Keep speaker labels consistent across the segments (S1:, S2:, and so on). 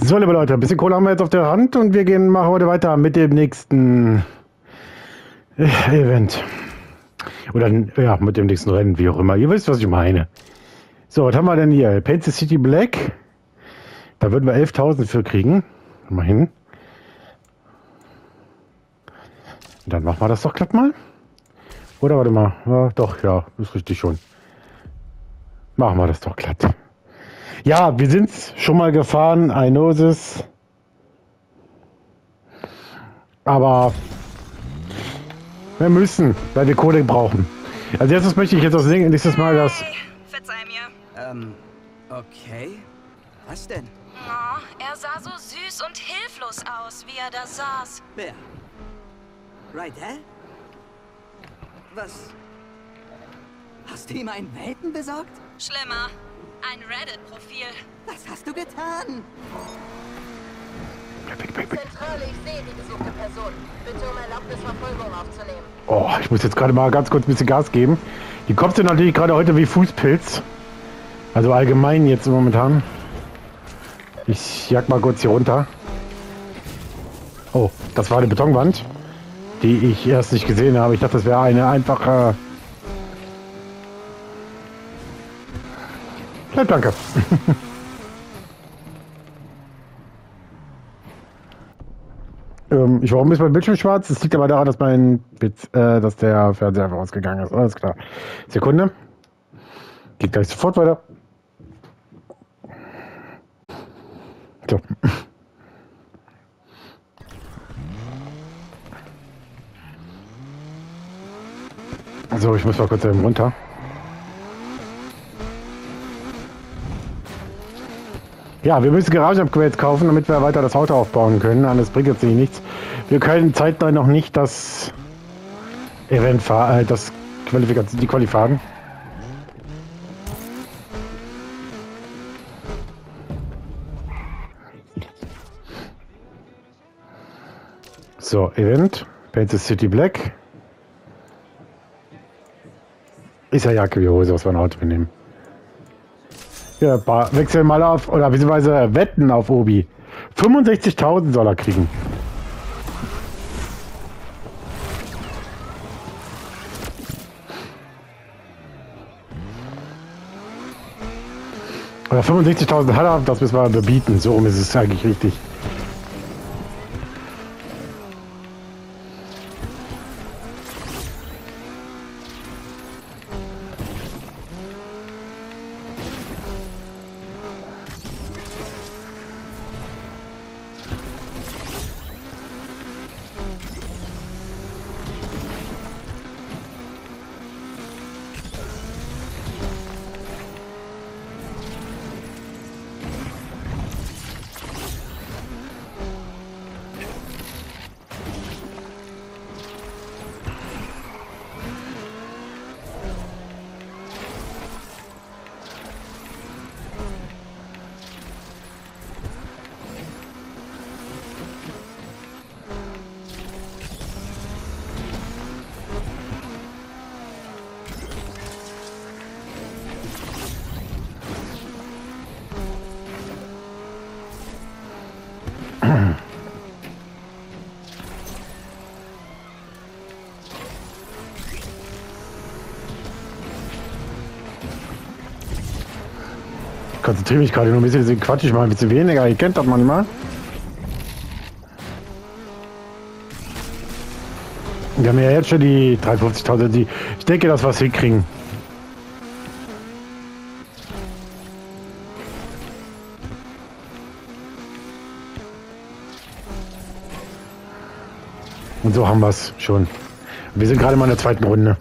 S1: So, liebe Leute, ein bisschen Kohle haben wir jetzt auf der Hand und wir machen heute weiter mit dem nächsten Event. Oder ja, mit dem nächsten Rennen, wie auch immer. Ihr wisst, was ich meine. So, was haben wir denn hier? Paint the City Black. Da würden wir 11.000 für kriegen. Mal hin. Dann machen wir das doch glatt mal. Oder warte mal. Ja, doch, ja, ist richtig schon. Machen wir das doch glatt. Ja, wir sind schon mal gefahren. I know this. Aber wir müssen, weil wir Kohle brauchen. Als erstes möchte ich jetzt das nächstes Mal das...
S2: Hey, verzeih mir.
S3: Okay. Was denn?
S2: Oh, er sah so süß und hilflos aus, wie er da saß.
S3: Wer? Rydell? Was? Hast du ihm einen Welpen besorgt?
S2: Schlimmer. Ein Reddit-Profil.
S3: Was hast du getan?
S4: Zentrale, ich sehe die gesuchte Person. Bitte um Erlaubnis, Verfolgung aufzunehmen.
S1: Oh, ich muss jetzt gerade mal ganz kurz ein bisschen Gas geben. Die Cops sind natürlich gerade heute wie Fußpilz. Also allgemein jetzt momentan. Ich jag mal kurz hier runter. Oh, das war eine Betonwand, die ich erst nicht gesehen habe. Ich dachte, das wäre eine einfache Leitplanke. Warum ist mein Bildschirm schwarz? Das liegt aber daran, dass dass der Fernseher einfach ausgegangen ist. Alles klar. Sekunde. Geht gleich sofort weiter. So. So, ich muss mal kurz eben runter. Ja, wir müssen Garagenupgrades kaufen, damit wir weiter das Auto aufbauen können. Anders bringt jetzt nichts. Wir können zeitnah noch nicht das Event fahren, die Quali fahren. So, Event. Paint the City Black. Ist ja Jacke wie Hose, was wir ein Auto nehmen. Ja, wechseln mal auf, oder beziehungsweise wetten auf Obi. 65.000 soll er kriegen. Oder 65.000 hat er, das müssen wir bebieten. So rum ist es eigentlich richtig. Konzentriere mich gerade nur ein bisschen, deswegen quatsch ich mal ein bisschen weniger. Ihr kennt das manchmal. Wir haben ja jetzt schon die 53.000. Ich denke, dass wir es hinkriegen. Und so haben wir es schon. Wir sind gerade mal in der zweiten Runde.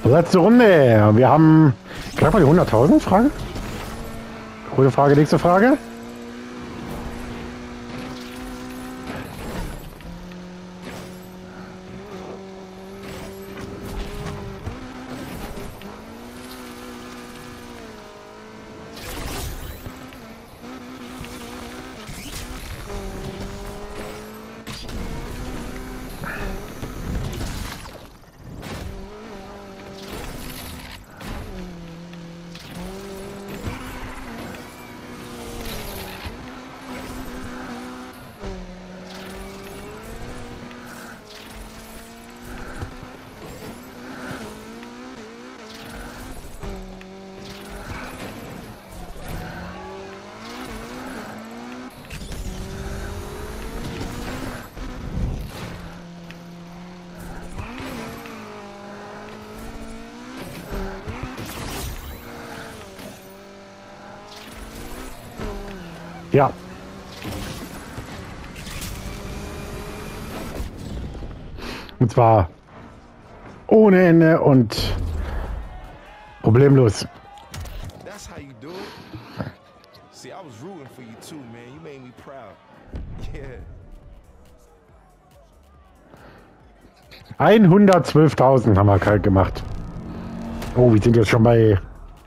S1: Letzte Runde. Wir haben... Knapp mal die 100.000 Frage? Gute Frage, nächste Frage. Ja. Und zwar ohne Ende und problemlos.
S5: That's how you do it. See, I was rooting for you too, man. You made me proud. Yeah.
S1: 112.000 haben wir kalt gemacht. Oh, wir sind jetzt schon bei...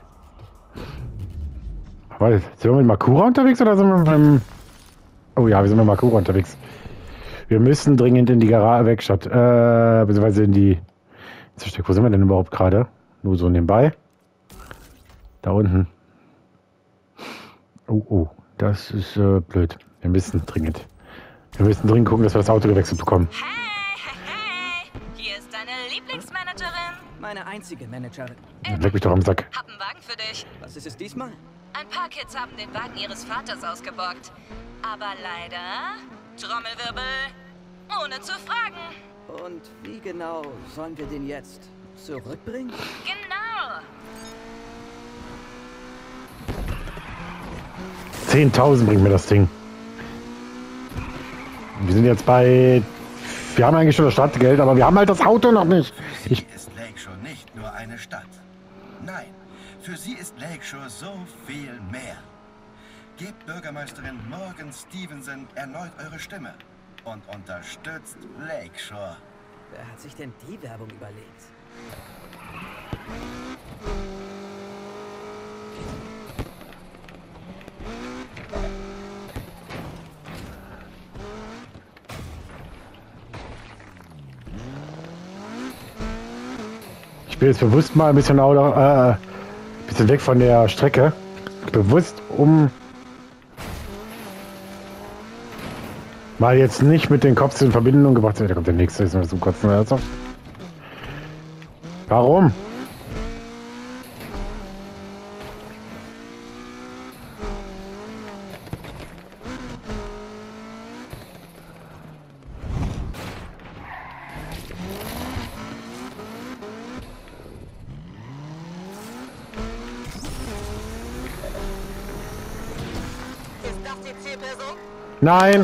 S1: Warte, sind wir mit Makura unterwegs oder sind wir beim... Oh ja, wir sind mit Makura unterwegs. Wir müssen dringend in die Werkstatt, beziehungsweise in die... Wo sind wir denn überhaupt gerade? Nur so nebenbei. Da unten. Oh, das ist blöd. Wir müssen dringend gucken, dass wir das Auto gewechselt bekommen.
S2: Hey! Hier ist deine Lieblingsmanagerin.
S3: Meine einzige Managerin.
S1: Leck mich doch am Sack.
S2: Hab einen Wagen für dich.
S3: Was ist es diesmal?
S2: Ein paar Kids haben den Wagen ihres Vaters ausgeborgt. Aber leider, Trommelwirbel, ohne zu fragen.
S3: Und wie genau sollen wir den jetzt zurückbringen?
S2: Genau.
S1: 10.000 bringt mir das Ding. Wir sind jetzt bei... Wir haben eigentlich schon das Stadtgeld, aber wir haben halt das Auto noch nicht.
S6: Für sie ist Lakeshore nicht nur eine Stadt. Nein, für sie ist Lakeshore so viel mehr. Gebt Bürgermeisterin Morgan Stevenson erneut eure Stimme und unterstützt Lakeshore.
S3: Wer hat sich denn die Werbung überlegt?
S1: Ich bin jetzt bewusst mal ein bisschen, bisschen weg von der Strecke. Bewusst, um mal jetzt nicht mit den Cops in Verbindung gebracht zu werden. Da kommt der nächste, ist mir so kurz ernsthaft. Warum?
S4: Ist das die Zielperson?
S1: Nein!
S4: Raus.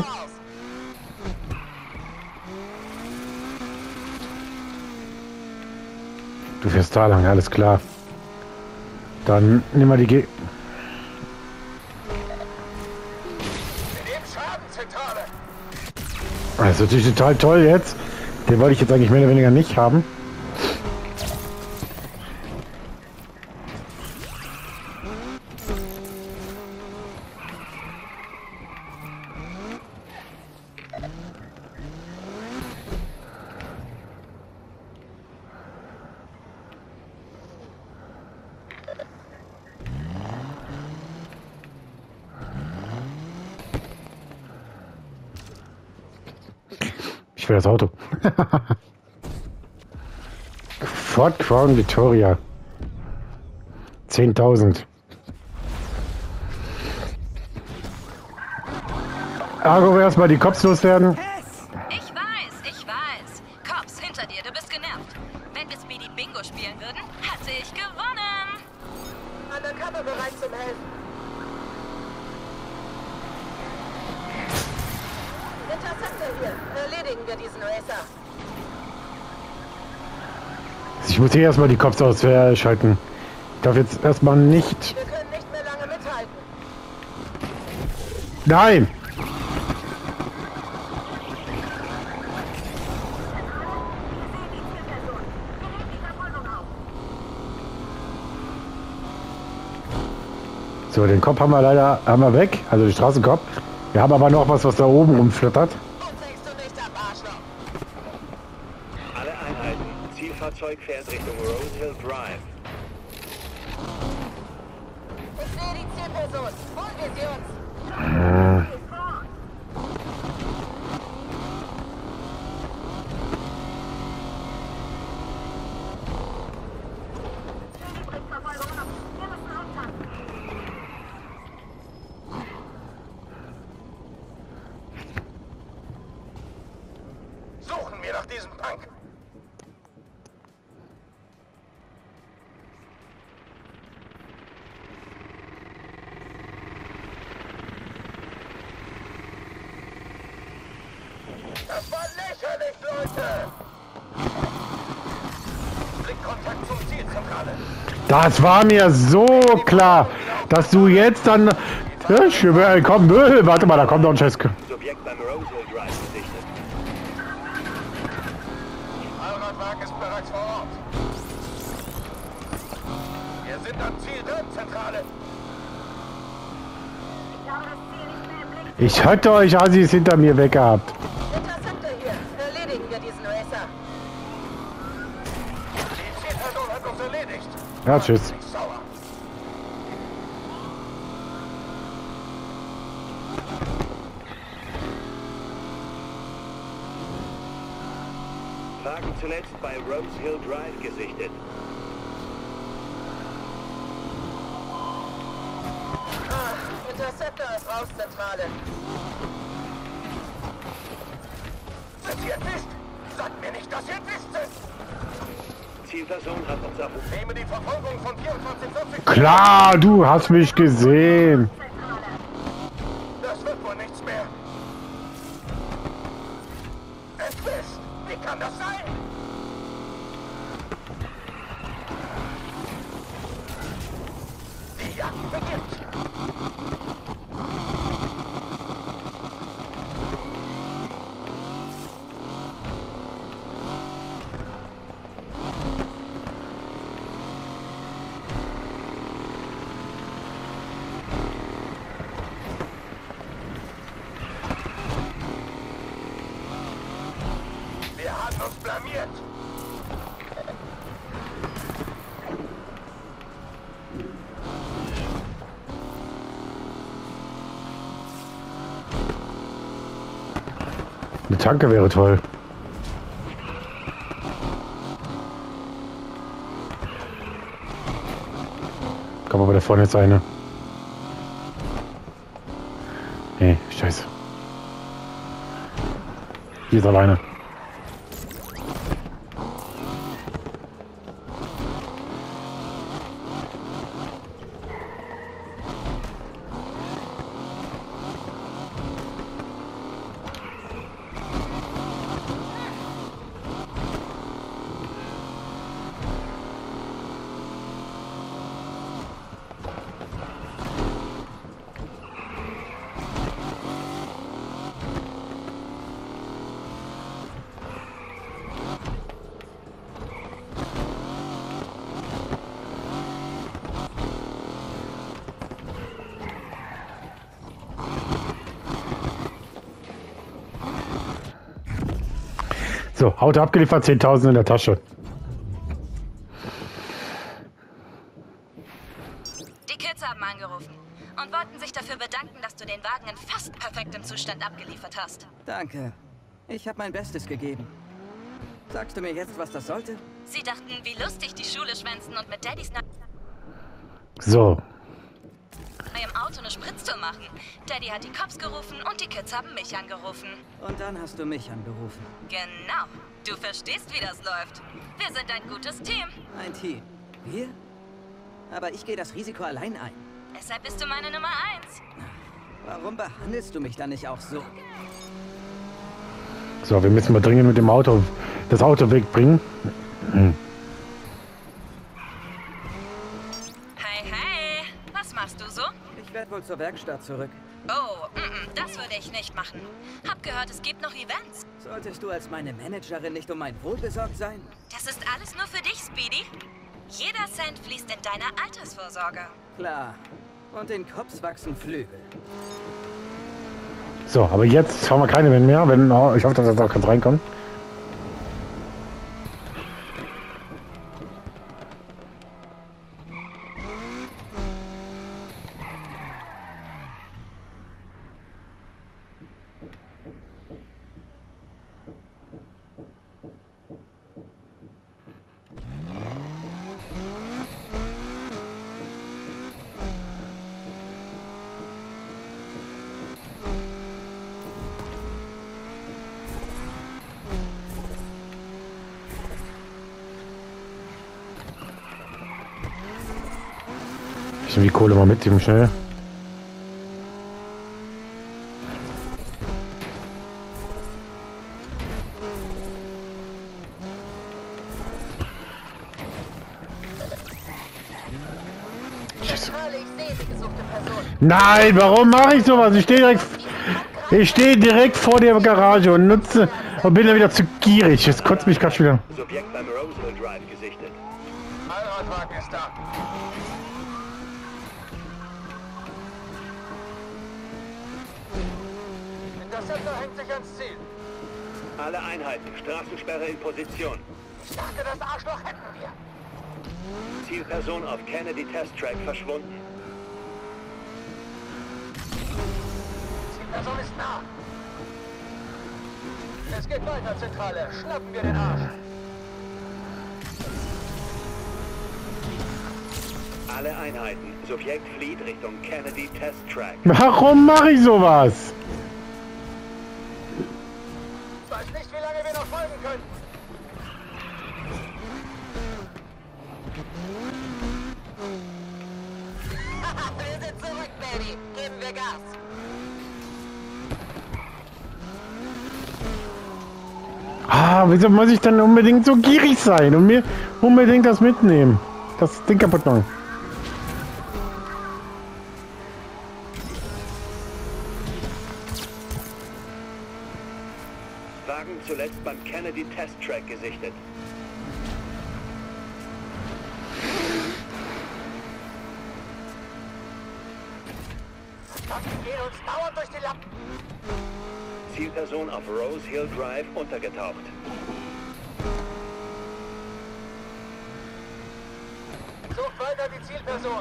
S1: Du fährst da lang, alles klar. Dann nimm mal die
S5: Wir nehmen Schaden, Zentrale.
S1: Das ist natürlich total toll jetzt. Den wollte ich jetzt eigentlich mehr oder weniger nicht haben. Ich will das Auto. Ford Crown Victoria. 10.000. Argo, erstmal die Cops loswerden.
S2: Ich weiß. Cops, hinter dir, du bist genervt. Wenn wir Speedy Bingo spielen würden, hatte ich gewonnen.
S4: Undercover bereit zum Helfen. Interceptor hier. Erledigen wir diesen Racer.
S1: Ich muss hier erstmal die Cops ausschalten. Ich darf jetzt erstmal nicht...
S4: Wir können nicht mehr lange mithalten.
S1: Nein! So, den Kopf haben wir leider weg, also den Straßenkopf. Wir haben aber noch was da oben rumflattert.
S4: Und denkst du nicht ab, Arschloch?
S7: Alle Einheiten. Zielfahrzeug fährt Richtung Rosehill Drive.
S4: Ich sehe die Zielperson. Holen wir sie uns.
S5: Suchen wir nach diesem Punk. Das war lächerlich, Leute! Blickkontakt zum Zielzentrale.
S1: Das war mir so klar, dass du jetzt dann... Ja, komm, warte mal, da kommt noch ein Scheiß.
S7: Subjekt beim Rosehill Drive gesichtet.
S5: Allradwagen ist bereits vor Ort. Wir sind am Ziel drin, Zentrale.
S1: Ich hatte euch Assis hinter mir weggehabt.
S4: Interceptor hier. Erledigen wir diesen Racer.
S5: Die Zielperson hat uns erledigt.
S1: Ja, tschüss.
S5: Ich sauer.
S7: Wagen zuletzt bei Rosehill Drive gesichtet.
S4: Interceptor ist raus, Zentrale.
S5: Sind Sie entwischt? Sagt mir nicht, dass Sie entwischt sind.
S7: Zielperson hat uns auf...
S5: Nehme die Verfolgung von 4440.
S1: Klar, du hast mich gesehen.
S5: Das wird wohl nichts mehr. Entwischt? Wie kann das sein? Die Jagd beginnt. Wir haben uns blamiert.
S1: Eine Tanke wäre toll. Komm aber da vorne jetzt eine. Nee, scheiße. Die ist alleine. So, Auto abgeliefert, 10.000 in der Tasche.
S2: Die Kids haben angerufen und wollten sich dafür bedanken, dass du den Wagen in fast perfektem Zustand abgeliefert hast.
S3: Danke. Ich habe mein Bestes gegeben. Sagst du mir jetzt, was das sollte?
S2: Sie dachten, wie lustig die Schule schwänzen und mit Daddys
S1: So,
S2: neuem Auto eine Spritztour machen. Daddy hat die Cops gerufen und die Kids haben mich angerufen.
S3: Und dann hast du mich angerufen.
S2: Genau. Du verstehst, wie das läuft. Wir sind ein gutes Team.
S3: Ein Team. Wir? Aber ich gehe das Risiko allein ein.
S2: Deshalb bist du meine Nummer 1.
S3: Warum behandelst du mich dann nicht auch so?
S1: so, wir müssen mal dringend mit dem Auto das Auto wegbringen.
S3: wohl zur Werkstatt zurück.
S2: Oh, das würde ich nicht machen. Hab gehört, es gibt noch Events.
S3: Solltest du als meine Managerin nicht um mein Wohl besorgt sein?
S2: Das ist alles nur für dich, Speedy. Jeder Cent fließt in deine Altersvorsorge.
S3: Klar. Und den Cops wachsen Flügel.
S1: So, aber jetzt haben wir keine mehr. Wenn, oh, ich hoffe, dass da ganz reinkommt. Ich nehme die Kohle mal mit, eben schnell.
S4: Zentrale, ich sehe die gesuchte Person.
S1: Nein, warum mache ich sowas? Ich stehe direkt vor der Garage und nutze und bin dann wieder zu gierig. Das kotzt mich gerade wieder.
S7: Subjekt beim Rosehill Drive gesichtet.
S6: Allradwagen ist da.
S4: Das Sender hängt sich ans Ziel.
S7: Alle Einheiten, Straßensperre in Position.
S4: Ich dachte, das Arschloch hätten wir.
S7: Zielperson auf Kennedy Test Track verschwunden.
S4: Zielperson ist nah. Es geht weiter, Zentrale. Schnappen wir den Arsch.
S7: Alle Einheiten, Subjekt flieht Richtung Kennedy Test Track.
S1: Warum mache ich sowas?
S4: Ich weiß nicht, wie lange wir noch folgen können. Wir sind zurück, Baby. Geben wir Gas.
S1: Ah, wieso muss ich dann unbedingt so gierig sein und mir unbedingt das mitnehmen? Das Ding kaputt machen.
S7: Wagen zuletzt beim Kennedy Test Track gesichtet.
S4: Die gehen uns dauernd durch die Lappen.
S7: Zielperson auf Rosehill Drive untergetaucht.
S4: Sucht weiter die Zielperson.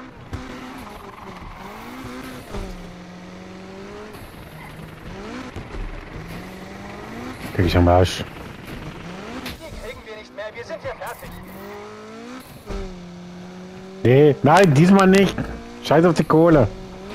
S1: Krieg ich am Arsch.
S4: Die kriegen wir nicht mehr. Wir sind hier fertig.
S1: Nee, nein, diesmal nicht. Scheiß auf die Kohle.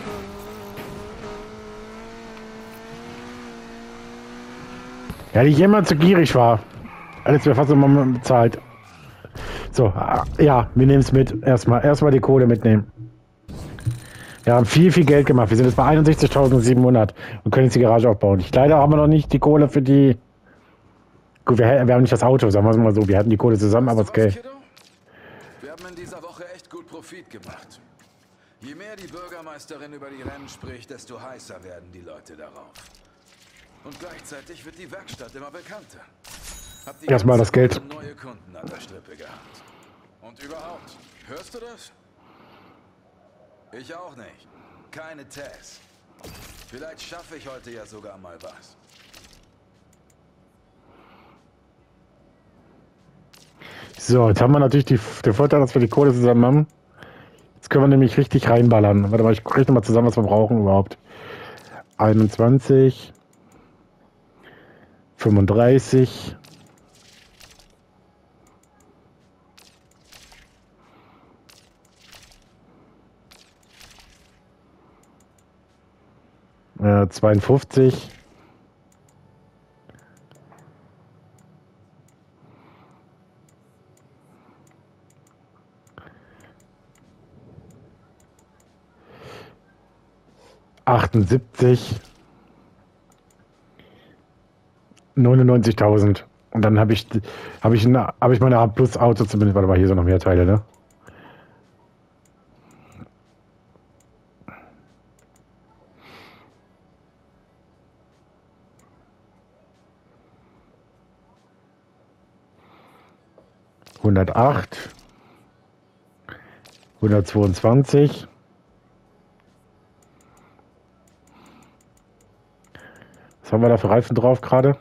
S1: Ja, ich immer zu gierig war. Alles wäre fast immer bezahlt. So, ja, wir nehmen es mit. Erstmal die Kohle mitnehmen. Wir haben viel Geld gemacht. Wir sind jetzt bei 61.700 und können jetzt die Garage aufbauen. Leider haben wir noch nicht die Kohle für die... Gut, wir haben nicht das Auto, sagen wir es mal so. Wir hatten die Kohle zusammen, aber das Geld.
S8: Wir haben in dieser Woche echt gut Profit gemacht. Je mehr die Bürgermeisterin über die Rennen spricht, desto heißer werden die Leute darauf. Und gleichzeitig wird die Werkstatt immer bekannter. Habt ihr
S1: Erstmal das Geld.
S8: neue Kunden an der Strippe gehabt? Und überhaupt, hörst du das? Ich auch nicht. Keine Tess. Vielleicht schaffe ich heute ja sogar mal was.
S1: So, jetzt haben wir natürlich den Vorteil, dass wir die Kohle zusammen haben. Jetzt können wir nämlich richtig reinballern. Warte mal, ich rechne mal zusammen, was wir brauchen überhaupt. 21, 35, 52, 78, 99.000. Und dann habe ich meine A Plus Auto zumindest. Warte mal, hier sind noch mehr Teile, ne? 108. 122. Was haben wir da für Reifen drauf gerade?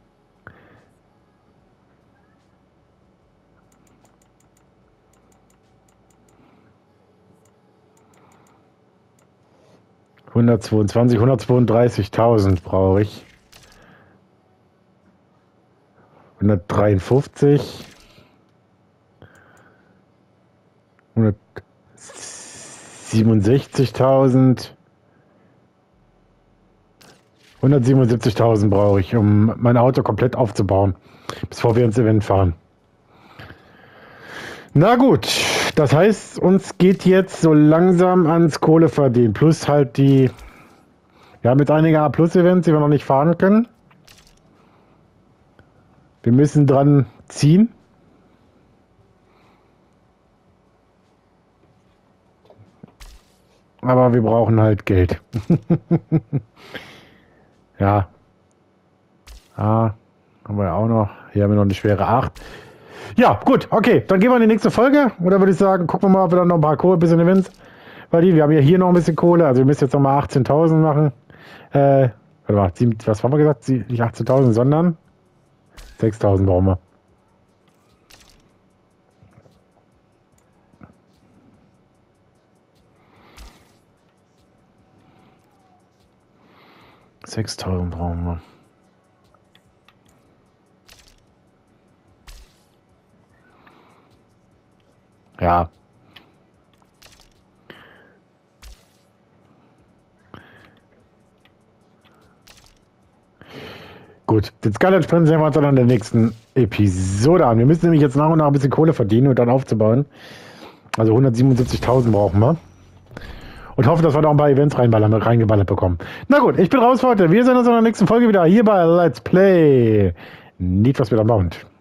S1: ...122, 132.000 brauche ich. 153. 167.000. 177.000 brauche ich, um mein Auto komplett aufzubauen, bevor wir ins Event fahren. Na gut, das heißt, uns geht jetzt so langsam ans Kohleverdienen. Plus halt die... Wir haben jetzt einige A-Plus-Events, die wir noch nicht fahren können. Wir müssen dran ziehen. Aber wir brauchen halt Geld. Ja. Ah, haben wir ja auch noch. Hier haben wir noch eine schwere 8. Ja, gut, okay. Dann gehen wir in die nächste Folge. Oder würde ich sagen, gucken wir mal, ob wir dann noch ein paar Kohle, ein bisschen Events. Weil wir haben ja hier noch ein bisschen Kohle. Also wir müssen jetzt noch mal 18.000 machen. Warte mal, was haben wir gesagt? Nicht 18.000, sondern 6.000 brauchen wir. $6.000 brauchen wir. Ja. Gut, den Skyline Sprint sehen wir uns dann in der nächsten Episode an. Wir müssen nämlich jetzt nach und nach ein bisschen Kohle verdienen und dann aufzubauen. Also 177.000 brauchen wir. Und hoffe, dass wir noch ein paar Events reingeballert bekommen. Na gut, ich bin raus für heute. Wir sehen uns in der nächsten Folge wieder hier bei Let's Play Need for Speed Unbound.